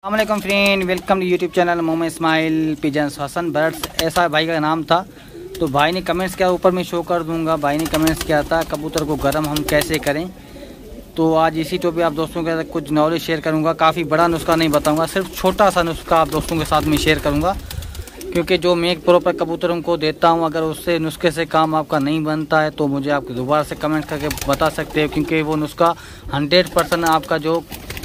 अस्सलाम friend, welcome to YouTube channel Mohammad Ismail pigeons Hasan birds, ऐसा भाई का नाम था। तो भाई ने कमेंट्स किया, ऊपर मैं शो कर दूंगा। भाई ने कमेंट्स किया था कबूतर को गर्म हम कैसे करें। तो आज इसी टॉपिक आप दोस्तों के साथ कुछ नॉलेज शेयर करूंगा। काफ़ी बड़ा नुस्खा नहीं बताऊंगा, सिर्फ छोटा सा नुस्खा आप दोस्तों के साथ में शेयर करूंगा। क्योंकि जो मैं प्रॉपर कबूतरों को देता हूं, अगर उससे नुस्खे से काम आपका नहीं बनता है तो मुझे आप दोबारा से कमेंट करके बता सकते हो। क्योंकि वो नुस्खा 100% आपका जो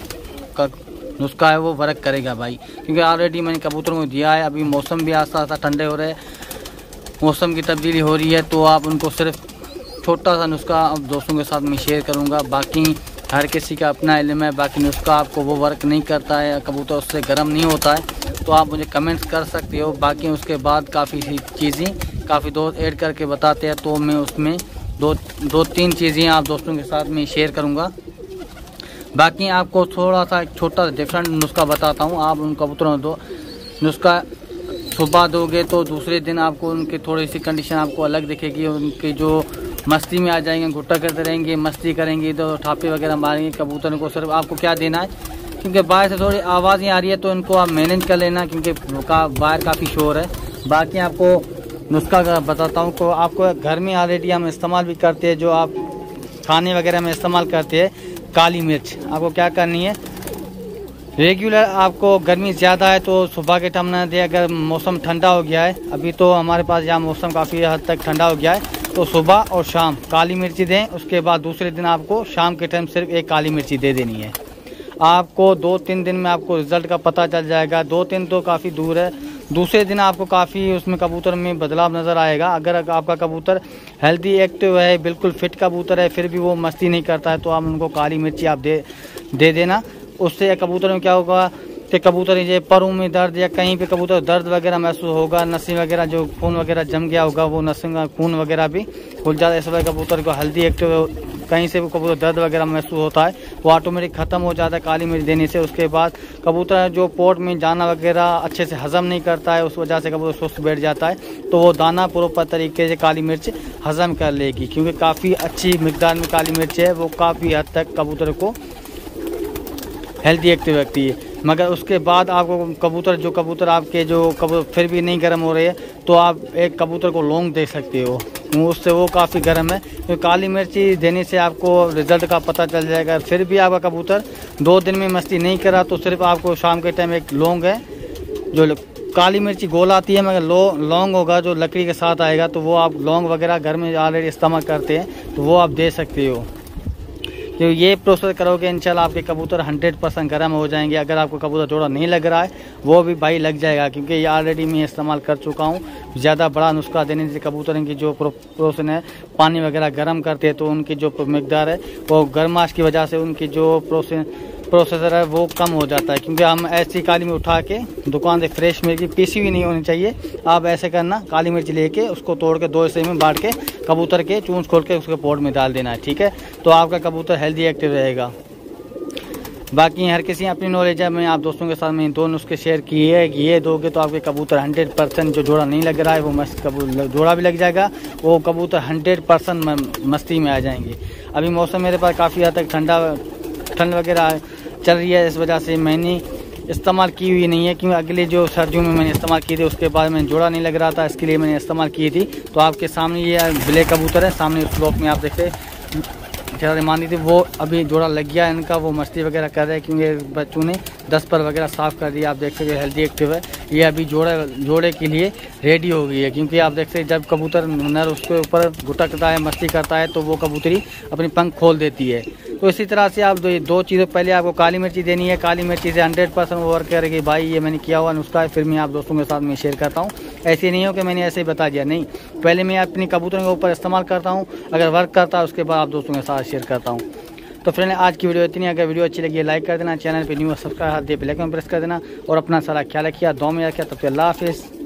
नुस्खा है वो वर्क करेगा भाई। क्योंकि ऑलरेडी मैंने कबूतरों को दिया है। अभी मौसम भी आस्ता आस्ता ठंडे हो रहे हैं, मौसम की तब्दीली हो रही है, तो आप उनको सिर्फ छोटा सा नुस्खा आप दोस्तों के साथ मैं शेयर करूंगा। बाकी हर किसी का अपना इल्म है, बाकी नुस्खा आपको वो वर्क नहीं करता है, कबूतर उससे गर्म नहीं होता है, तो आप मुझे कमेंट्स कर सकते हो। बाकी उसके बाद काफ़ी सी चीज़ें काफ़ी दोस्त ऐड करके बताते हैं, तो मैं उसमें दो तीन चीज़ें आप दोस्तों के साथ में शेयर करूँगा। बाकी आपको थोड़ा सा एक छोटा डिफरेंट नुस्खा बताता हूँ। आप उन कबूतरों को नुस्खा सुबह दोगे तो दूसरे दिन आपको उनकी थोड़ी सी कंडीशन आपको अलग दिखेगी। उनकी जो मस्ती में आ जाएंगे, घुट्टा करते रहेंगे, मस्ती करेंगे, तो ठापे वगैरह मारेंगे। कबूतरों को सिर्फ आपको क्या देना है, क्योंकि बाहर से थोड़ी आवाज़ें आ रही है तो इनको आप मैनेज कर लेना, क्योंकि बाहर काफ़ी शोर है। बाकी आपको नुस्खा बताता हूँ को आपको घर में ऑलरेडी हम इस्तेमाल भी करते हैं, जो आप खाने वगैरह में इस्तेमाल करते हैं। काली मिर्च आपको क्या करनी है, रेगुलर आपको गर्मी ज़्यादा है तो सुबह के टाइम ना दे। अगर मौसम ठंडा हो गया है, अभी तो हमारे पास यहाँ मौसम काफ़ी हद तक ठंडा हो गया है, तो सुबह और शाम काली मिर्ची दें। उसके बाद दूसरे दिन आपको शाम के टाइम सिर्फ एक काली मिर्ची दे देनी है। आपको 2-3 दिन में आपको रिज़ल्ट का पता चल जाएगा। 2-3 तो काफ़ी दूर है, दूसरे दिन आपको काफ़ी उसमें कबूतर में बदलाव नज़र आएगा। अगर आपका कबूतर हेल्दी एक्टिव है, बिल्कुल फिट कबूतर है, फिर भी वो मस्ती नहीं करता है, तो आप उनको काली मिर्ची आप दे देना। उससे कबूतर में क्या होगा कि कबूतर ये परों में दर्द या कहीं पे कबूतर दर्द वगैरह महसूस होगा, नसें वगैरह जो खून वगैरह जम गया होगा वो नसें का खून वगैरह भी खुल जाता है। इस वजह कबूतर को हेल्दी एक्टिव कहीं से भी कबूतर दर्द वगैरह महसूस होता है वो ऑटोमेटिक ख़त्म हो जाता है काली मिर्च देने से। उसके बाद कबूतर जो पोट में दाना वगैरह अच्छे से हज़म नहीं करता है, उस वजह से कबूतर सुस्त बैठ जाता है, तो वो दाना प्रॉपर तरीके से काली मिर्च हज़म कर लेगी। क्योंकि काफ़ी अच्छी मिकदार में काली मिर्च है, वो काफ़ी हद तक कबूतर को हेल्दी एक्टिव रखती है। मगर उसके बाद आपको कबूतर आपके जो कबूतर फिर भी नहीं गर्म हो रहे हैं, तो आप एक कबूतर को लौंग दे सकते हो, उससे वो काफ़ी गर्म है। तो काली मिर्ची देने से आपको रिज़ल्ट का पता चल जाएगा। फिर भी आपका कबूतर 2 दिन में मस्ती नहीं करा, तो सिर्फ आपको शाम के टाइम एक लौंग है, जो काली मिर्ची गोल आती है मगर लौंग होगा जो लकड़ी के साथ आएगा, तो वो आप लौंग वगैरह घर में ऑलरेडी इस्तेमाल करते हैं, तो वो आप दे सकते हो। तो ये प्रोसेस करोगे इंशाल्लाह आपके कबूतर 100% गर्म हो जाएंगे। अगर आपको कबूतर जोड़ा नहीं लग रहा है वो भी भाई लग जाएगा, क्योंकि ये ऑलरेडी मैं इस्तेमाल कर चुका हूँ। ज़्यादा बड़ा नुस्खा देने से कबूतर की जो प्रोसेस है, पानी वगैरह गर्म करते हैं तो उनकी जो मिकदार है वो गर्माश की वजह से उनकी जो प्रोसेसर है वो कम हो जाता है। क्योंकि हम ऐसी काली मिर्च उठा के दुकान से फ्रेश मिर्ची पीसी हुई नहीं होनी चाहिए। आप ऐसे करना, काली मिर्च लेके उसको तोड़ के 2 हिस्से में बांट के कबूतर के चूंच खोल के उसके पोट में डाल देना है, ठीक है। तो आपका कबूतर हेल्दी एक्टिव रहेगा। बाकी हर किसी अपनी नॉलेज है, मैं आप दोस्तों के साथ में 2 नुस्खे शेयर किए हैं। ये दोगे तो आपके कबूतर 100% जो जोड़ा नहीं लग रहा है वो मस्त जोड़ा भी लग जाएगा, वो कबूतर 100% मस्ती में आ जाएंगे। अभी मौसम मेरे पास काफ़ी हद तक ठंड वगैरह चल रही है, इस वजह से मैंने इस्तेमाल की हुई नहीं है। क्योंकि अगले जो सर्दियों में मैंने इस्तेमाल की थी उसके बाद मैंने जोड़ा नहीं लग रहा था, इसके लिए मैंने इस्तेमाल की थी। तो आपके सामने ये ब्लैक कबूतर है, सामने उस ब्लॉक में आप देखते मानी थी, वो अभी जोड़ा लग गया है इनका, वो मस्ती वगैरह कर रहे हैं क्योंकि बच्चों ने 10 पर वगैरह साफ़ कर दिया। आप देख सकते हेल्दी एक्टिव है, ये अभी जोड़े के लिए रेडी हो गई है। क्योंकि आप देख सकते जब कबूतर नर उसके ऊपर घुटकता है, मस्ती करता है, तो वो कबूतरी अपनी पंख खोल देती है। तो इसी तरह से आप 2 चीज़ों, पहले आपको काली मिर्ची देनी है, काली मिर्ची से 100% वो वर्क करेगी। भाई ये मैंने किया हुआ नुस्खा है, फिर मैं आप दोस्तों के साथ में शेयर करता हूँ। ऐसे नहीं हो कि मैंने ऐसे ही बता दिया, नहीं, पहले मैं अपनी कबूतरों के ऊपर इस्तेमाल करता हूँ, अगर वर्क करता है उसके बाद आप दोस्तों के साथ शेयर करता हूँ। तो फ्रेंड आज की वीडियो इतनी। अगर वीडियो अच्छी लगी लाइक कर देना, चैनल पे न्यू सब्सक्राइब हाथ दे बेल आइकन प्रेस कर देना, और अपना सारा ख्याल रखिए, दुआ में रखिए। तब तक अल्लाह हाफिज़।